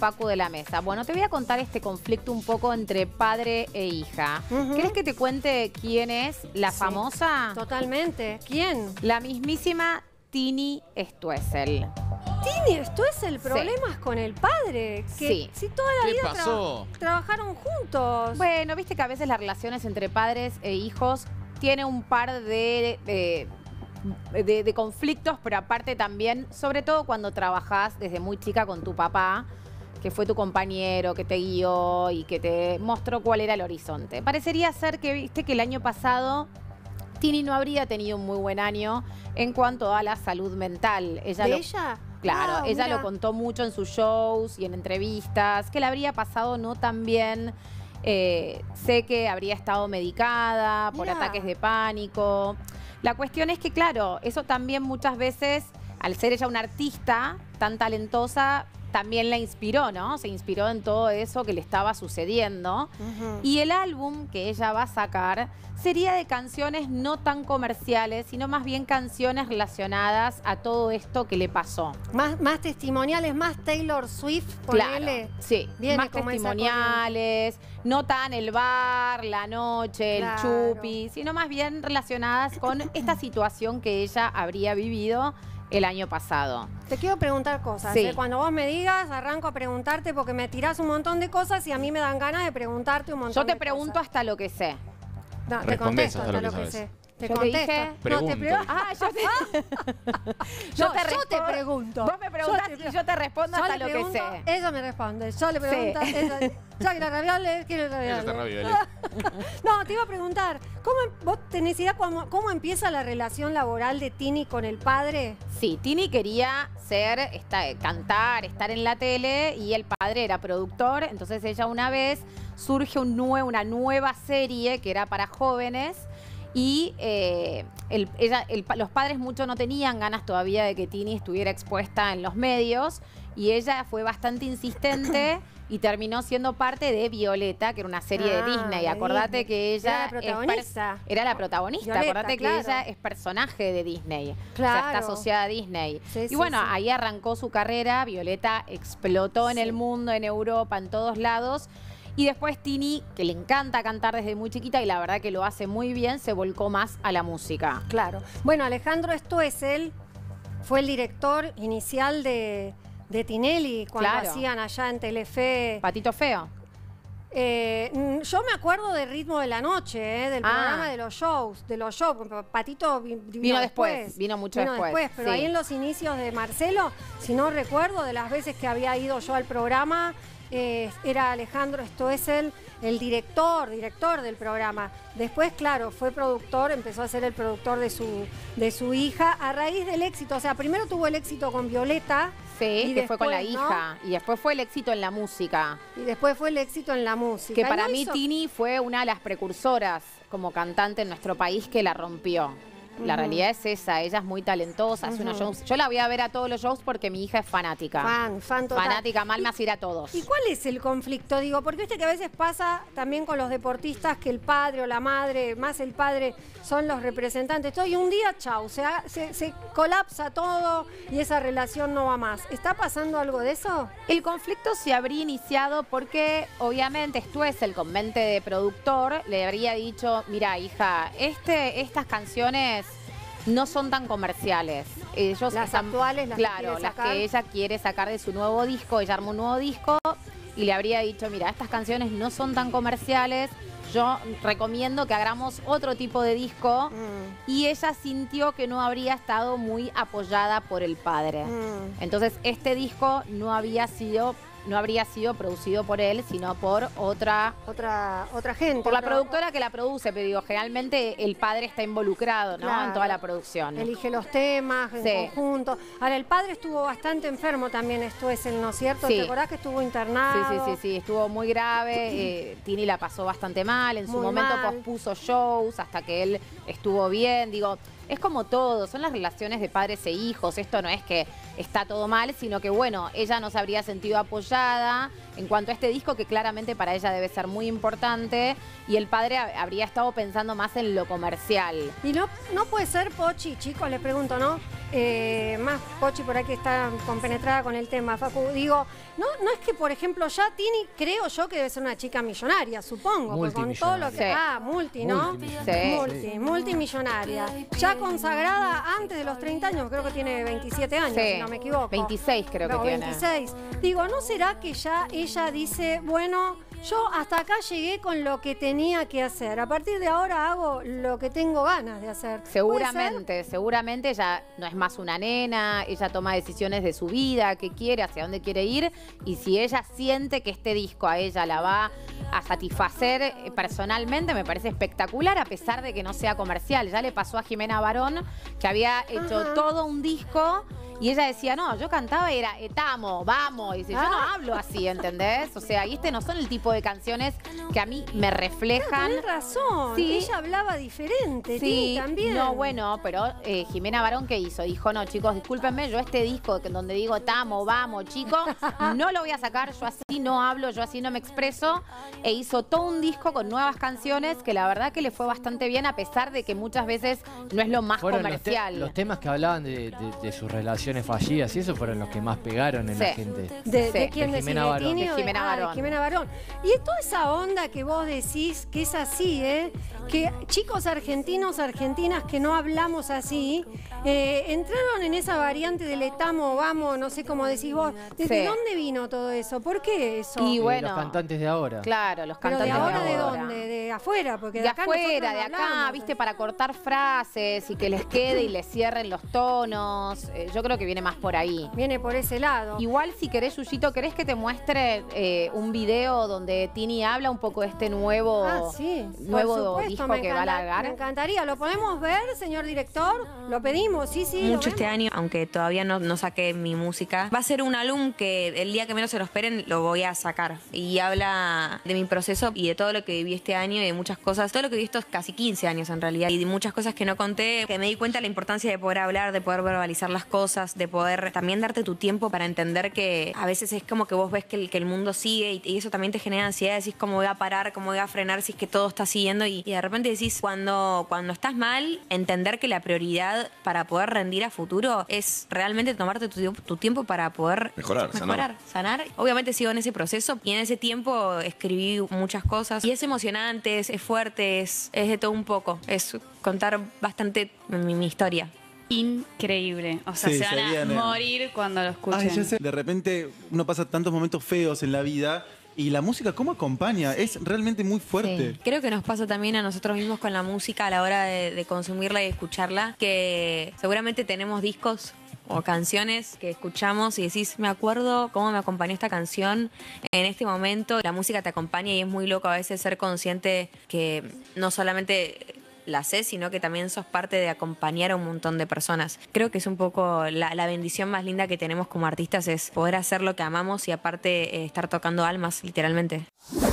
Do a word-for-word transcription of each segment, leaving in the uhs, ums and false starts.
Facu de la mesa. Bueno, te voy a contar este conflicto un poco entre padre e hija. Uh-huh. ¿Querés que te cuente quién es la sí, famosa? Totalmente. ¿Quién? La mismísima Tini Stoessel. Tini Stoessel, problemas sí. con el padre. Que sí. Si toda la ¿Qué vida pasó? Tra trabajaron juntos. Bueno, viste que a veces las relaciones entre padres e hijos tienen un par de... de De, de conflictos, pero aparte también, sobre todo cuando trabajás desde muy chica con tu papá, que fue tu compañero, que te guió y que te mostró cuál era el horizonte. Parecería ser que, viste, que el año pasado Tini no habría tenido un muy buen año en cuanto a la salud mental. Ella ¿De lo, ella? Claro, Wow, ella mira. lo contó mucho en sus shows y en entrevistas, que le habría pasado no tan bien. Eh, sé que habría estado medicada por Mira. ataques de pánico. La cuestión es que, claro, eso también muchas veces, al ser ella una artista tan talentosa, también la inspiró, ¿no? Se inspiró en todo eso que le estaba sucediendo. Uh-huh. Y el álbum que ella va a sacar sería de canciones no tan comerciales, sino más bien canciones relacionadas a todo esto que le pasó. Más, más testimoniales, más Taylor Swift, ponele. Claro, sí, Viene más como testimoniales, no tan el bar, la noche, claro. el chupi, sino más bien relacionadas con esta situación que ella habría vivido el año pasado. Te quiero preguntar cosas. Sí. ¿eh? Cuando vos me digas, arranco a preguntarte porque me tirás un montón de cosas y a mí me dan ganas de preguntarte un montón de cosas. Yo te pregunto hasta lo que sé. No, te contesto hasta lo que, que sé. Te yo contesto. Te dije, no, te pregunto. Ah, yo te, yo no, te, yo te pregunto. Vos me preguntás yo te, y yo te respondo yo hasta le lo pregunto, que sé. Ella me responde. Yo le pregunto, sí. ella, ¿ya quiere ravioles? ¿Quiere ravioles? ravioles. No, te iba a preguntar, ¿cómo, ¿vos tenés idea cómo, cómo empieza la relación laboral de Tini con el padre? Sí, Tini quería ser, esta, cantar, estar en la tele y el padre era productor. Entonces ella una vez surge un nue una nueva serie que era para jóvenes. Y eh, el, ella, el, los padres mucho no tenían ganas todavía de que Tini estuviera expuesta en los medios. Y ella fue bastante insistente y terminó siendo parte de Violeta, que era una serie ah, de Disney. Acordate Disney. que ella era la protagonista. Es, era la protagonista. Violeta, Acordate claro. que ella es personaje de Disney. Claro. O sea, está asociada a Disney. Sí, y sí, bueno, sí. ahí arrancó su carrera. Violeta explotó en sí. el mundo, en Europa, en todos lados. Y después Tini, que le encanta cantar desde muy chiquita y la verdad que lo hace muy bien, se volcó más a la música. Claro. Bueno, Alejandro Stoessel fue el director inicial de, de Tinelli cuando Claro. hacían allá en Telefe. Patito Feo. Eh, yo me acuerdo de Ritmo de la Noche, eh, del Ah. programa de los shows, de los shows. Patito vino, Vino después, después, vino mucho vino después, después. Pero sí. ahí en los inicios de Marcelo, si no recuerdo, de las veces que había ido yo al programa, eh, era Alejandro Stoessel el director, director del programa. Después, claro, fue productor, empezó a ser el productor de su, de su hija a raíz del éxito. O sea, primero tuvo el éxito con Violeta. Sí, y que después, fue con la ¿no? hija. Y después fue el éxito en la música. Y después fue el éxito en la música. Que Y para no mí hizo... Tini fue una de las precursoras como cantante en nuestro país que la rompió. La Uh-huh. realidad es esa, ella es muy talentosa, hace Uh-huh. unos shows. Yo la voy a ver a todos los shows porque mi hija es fanática. Fan, fan total. Fanática, mal ¿Y, me hace ir a todos. ¿Y cuál es el conflicto? Digo, porque viste que a veces pasa también con los deportistas que el padre o la madre, más el padre, son los representantes. Todo, y un día, chau, se, se, se colapsa todo y esa relación no va más. ¿Está pasando algo de eso? El conflicto se habría iniciado porque, obviamente, Stoessel, con mente de productor, le habría dicho, mira, hija, este, estas canciones no son tan comerciales. Ellos las están, actuales, las claro, que quiere las sacar. que ella quiere sacar de su nuevo disco. Ella armó un nuevo disco y le habría dicho, mira, estas canciones no son tan comerciales. Yo recomiendo que hagamos otro tipo de disco. Mm. Y ella sintió que no habría estado muy apoyada por el padre. Mm. Entonces, este disco no había sido, no habría sido producido por él, sino por otra, Otra, otra gente. por la otra- productora que la produce. Pero digo, generalmente el padre está involucrado, ¿no? Claro. En toda la producción. Elige los temas en Sí. conjunto. Ahora, el padre estuvo bastante enfermo también, esto es el, ¿no es cierto? Sí. ¿Te acordás que estuvo Sí, internado? sí, sí, sí, estuvo muy grave. eh, Tini la pasó bastante mal. En su Muy momento mal. pospuso shows hasta que él estuvo bien. Digo, es como todo, son las relaciones de padres e hijos. Esto no es que está todo mal, sino que, bueno, ella no se habría sentido apoyada en cuanto a este disco, que claramente para ella debe ser muy importante. Y el padre ha- habría estado pensando más en lo comercial. Y no, no puede ser, Pochi, chicos, les pregunto, ¿no? eh, más Pochi por ahí que está compenetrada con el tema, Facu, digo, no, no es que, por ejemplo, ya Tini, creo yo que debe ser una chica millonaria, supongo, porque con todo lo que... Sí. Ah, multi, ¿no? Multimillonaria. Multi, sí. multimillonaria. Ya consagrada antes de los treinta años, creo que tiene veintisiete años, Sí. si no me equivoco. veintiséis creo que No, tiene. veintiséis. Digo, ¿no será que ya ella dice, bueno, yo hasta acá llegué con lo que tenía que hacer? A partir de ahora hago lo que tengo ganas de hacer. ¿Puede ser? Seguramente, seguramente ella no es más una nena, ella toma decisiones de su vida, qué quiere, hacia dónde quiere ir, y si ella siente que este disco a ella la va a satisfacer eh, personalmente, me parece espectacular, a pesar de que no sea comercial. Ya le pasó a Jimena Barón, que había hecho Ajá. todo un disco, y ella decía, no, yo cantaba y era, etamo, vamos, y dice, yo no Ah. hablo así, ¿entendés? O sea, y este no son el tipo de canciones que a mí me reflejan. Tenés razón, Sí. ella hablaba diferente, Sí, Tini, también. no, bueno, pero eh, Jimena Barón, ¿qué hizo? Dijo, no, chicos, discúlpenme, yo este disco que- donde digo, tamo, vamos, chicos, no lo voy a sacar, yo así no hablo, yo así no me expreso, e hizo todo un disco con nuevas canciones que la verdad que le fue bastante bien, a pesar de que muchas veces no es lo más Fueron los, te- comercial. los temas que hablaban de, de- de sus relaciones fallidas y eso fueron los que más pegaron en Sí. la gente. ¿De, Sí, de quién de decís? Jimena ¿De Barón. Tini De o de- Jimena ah, de Barón. Jimena Barón. Y toda esa onda que vos decís que es así, ¿eh? Que chicos argentinos, argentinas que no hablamos así, eh, entraron en esa variante del etamo, vamos, no sé cómo decís vos. ¿Desde Sí. dónde vino todo eso? ¿Por qué eso? Y Eh, bueno, los cantantes de ahora. claro, los ¿Pero de cantantes ahora de ahora. dónde? ¿De afuera? Porque de, De acá afuera, nosotros de no acá, hablamos. viste, para cortar frases y que les quede y les cierren los tonos. Eh, yo creo que viene más por ahí. Viene por ese lado. Igual, si querés, Yuyito, ¿querés que te muestre eh, un video donde Tini habla un poco de este nuevo, Ah, sí, por nuevo supuesto, disco me que va a encanta- largar? Me encantaría. ¿Lo podemos ver, señor director? ¿Lo pedimos? Sí, sí. lo mucho este vemos. año, aunque todavía no, no saqué mi música. Va a ser un álbum que el día que menos se lo esperen lo voy a sacar. Y habla de mi proceso y de todo lo que viví este año y de muchas cosas, todo lo que viví estos casi quince años en realidad. Y de muchas cosas que no conté, que me di cuenta de la importancia de poder hablar, de poder verbalizar las cosas, de poder también darte tu tiempo para entender que a veces es como que vos ves que el, que el mundo sigue y, y eso también te genera ansiedad, decís cómo voy a parar, cómo voy a frenar si es que todo está siguiendo y, y de repente decís, cuando, cuando estás mal, entender que la prioridad para poder rendir a futuro es realmente tomarte tu, tiempo- tu tiempo para poder Mejorar, sanar. mejorar, sanar. Obviamente sigo en ese proceso y en ese tiempo escribí muchas cosas y es emocionante, es, es fuerte, es, es de todo un poco, es contar bastante mi, mi historia. Increíble. O sea, Sí, se van se a viene. morir cuando lo escuchen. Ay, ya sé. De repente uno pasa tantos momentos feos en la vida y la música, ¿cómo acompaña? Es realmente muy fuerte. Sí. Creo que nos pasa también a nosotros mismos con la música a la hora de, de consumirla y escucharla, que seguramente tenemos discos o canciones que escuchamos y decís, me acuerdo cómo me acompañó esta canción en este momento. La música te acompaña y es muy loco a veces ser consciente que no solamente la sé, sino que también sos parte de acompañar a un montón de personas. Creo que es un poco la, la bendición más linda que tenemos como artistas, es poder hacer lo que amamos y aparte eh, estar tocando almas, literalmente.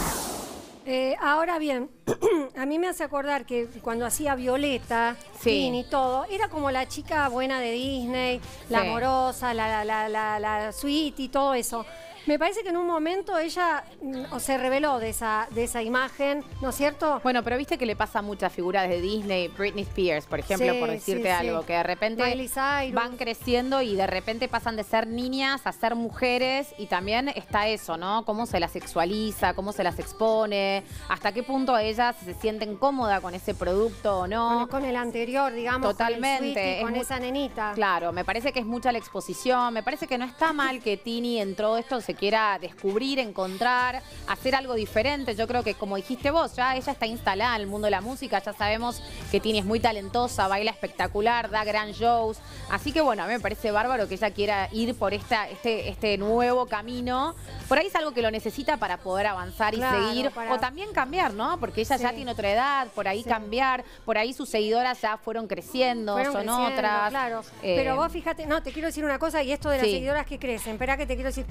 Eh, ahora bien, a mí me hace acordar que cuando hacía Violeta, Sí. Tini y todo, era como la chica buena de Disney, la Sí. amorosa, la, la, la, la, la sweet y todo eso. Me parece que en un momento ella mm, o se reveló de esa, de esa imagen, ¿no es cierto? Bueno, pero viste que le pasa a muchas figuras de Disney, Britney Spears, por ejemplo, Sí, por decirte sí, algo, sí. que de repente Miley Cyrus. van creciendo y de repente pasan de ser niñas a ser mujeres y también está eso, ¿no? Cómo se las sexualiza, cómo se las expone, hasta qué punto ellas se sienten cómodas con ese producto o no. Con, con el anterior, digamos, Totalmente, con, el sweetie, es con muy- esa nenita. Claro, me parece que es mucha la exposición, me parece que no está mal que Tini en todo esto se quiera descubrir, encontrar, hacer algo diferente. Yo creo que, como dijiste vos, ya ella está instalada en el mundo de la música, ya sabemos que Tini es muy talentosa, baila espectacular, da gran shows, así que bueno, a mí me parece bárbaro que ella quiera ir por esta, este, este nuevo camino. Por ahí es algo que lo necesita para poder avanzar y Claro, seguir, para- o también cambiar, ¿no? Porque ella ya Sí. tiene otra edad, por ahí Sí. cambiar, por ahí sus seguidoras ya fueron creciendo, Fueron son creciendo, otras. Claro. Eh, Pero vos fíjate, no, te quiero decir una cosa y esto de las sí. seguidoras que crecen, espera que te quiero decir. No,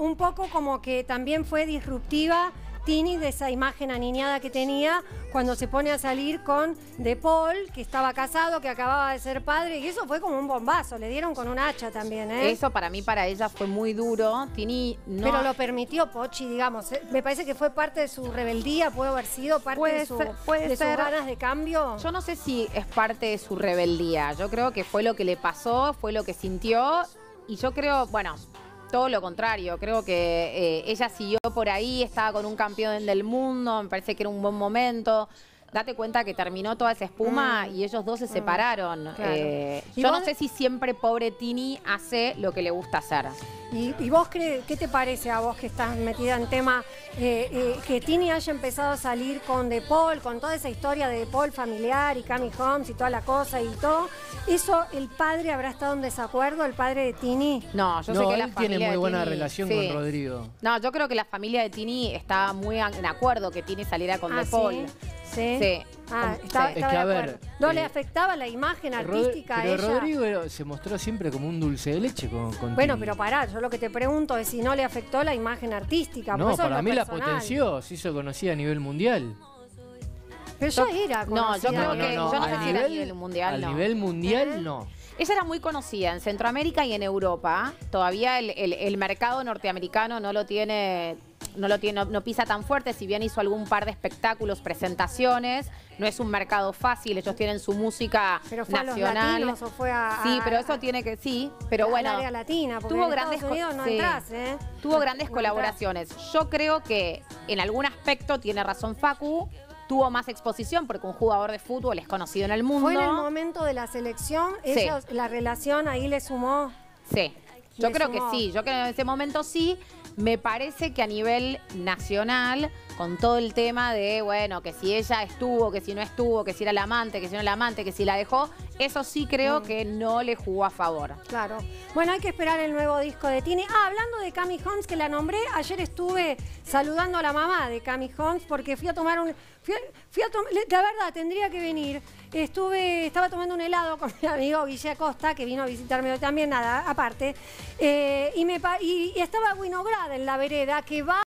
un poco como que también fue disruptiva Tini de esa imagen aniñada que tenía cuando se pone a salir con De Paul, que estaba casado, que acababa de ser padre, y eso fue como un bombazo, le dieron con un hacha también, ¿eh? Eso para mí, para ella fue muy duro. Tini no... Pero lo permitió Pochi, digamos. ¿eh? Me parece que fue parte de su rebeldía, puede haber sido parte Puede de, su, ser- puede de sus ser. ganas de cambio. Yo no sé si es parte de su rebeldía. Yo creo que fue lo que le pasó, fue lo que sintió. Y yo creo, bueno, todo lo contrario. Creo que eh, ella siguió por ahí, estaba con un campeón del mundo. Me parece que era un buen momento. Date cuenta que terminó toda esa espuma Mm. y ellos dos se separaron. Claro. Eh, ¿Y yo vos- no sé si siempre pobre Tini hace lo que le gusta hacer. ¿Y, y vos qué, qué te parece a vos que estás metida en tema eh, eh, que Tini haya empezado a salir con De Paul, con toda esa historia de De Paul familiar y Cami Holmes y toda la cosa y todo? ¿Eso el padre habrá estado en desacuerdo, el padre de Tini? No, yo no, sé que la él familia tiene muy de buena Tini- relación sí. con Rodrigo. No, yo creo que la familia de Tini está muy en acuerdo que Tini saliera con Ah, De Paul. ¿sí? ¿Sí? Sí. Ah, Sí. estaba, Es que, estaba de a ver, acuerdo. ¿No le eh, afectaba la imagen Rod- artística a pero ella? Rodrigo era- se mostró siempre como un dulce de leche con, con Bueno, Tini. pero pará, yo lo que te pregunto es si no le afectó la imagen artística. porque No, eso es para lo mí la personal. potenció, se hizo conocida a nivel mundial. Pero ya era No, yo conocida creo a que- nivel yo no sé mundial. si era a nivel mundial, al no. nivel mundial, ¿Eh? no. Ella era muy conocida en Centroamérica y en Europa. Todavía el, el- el mercado norteamericano no lo tiene, no lo tiene, no, no pisa tan fuerte. Si bien hizo algún par de espectáculos, presentaciones, no es un mercado fácil. Ellos tienen su música Pero fue a los nacional. latinos o fue a... Sí, a- pero eso a- tiene que sí. Pero al bueno, área latina, porque tuvo en grandes Estados Unidos no co- sí. entras, ¿eh? tuvo grandes No colaboraciones. Yo creo que en algún aspecto tiene razón Facu. Tuvo más exposición porque un jugador de fútbol es conocido en el mundo. Fue en el momento de la selección, Sí. ellos, la relación ahí le sumó. Sí, yo Le creo que sumó. sí, yo creo que en ese momento sí. Me parece que a nivel nacional, con todo el tema de, bueno, que si ella estuvo, que si no estuvo, que si era la amante, que si no la amante, que si la dejó, eso sí creo Mm. que no le jugó a favor. Claro. Bueno, hay que esperar el nuevo disco de Tini. Ah, hablando de Cami Holmes, que la nombré, ayer estuve saludando a la mamá de Cami Holmes porque fui a tomar un... Fui a, fui a tom- le- la verdad, tendría que venir. Estuve, estaba tomando un helado con mi amigo Guille Acosta, que vino a visitarme hoy también, nada, aparte. Eh, y, me, pa- y, y estaba Winograd en la vereda, que va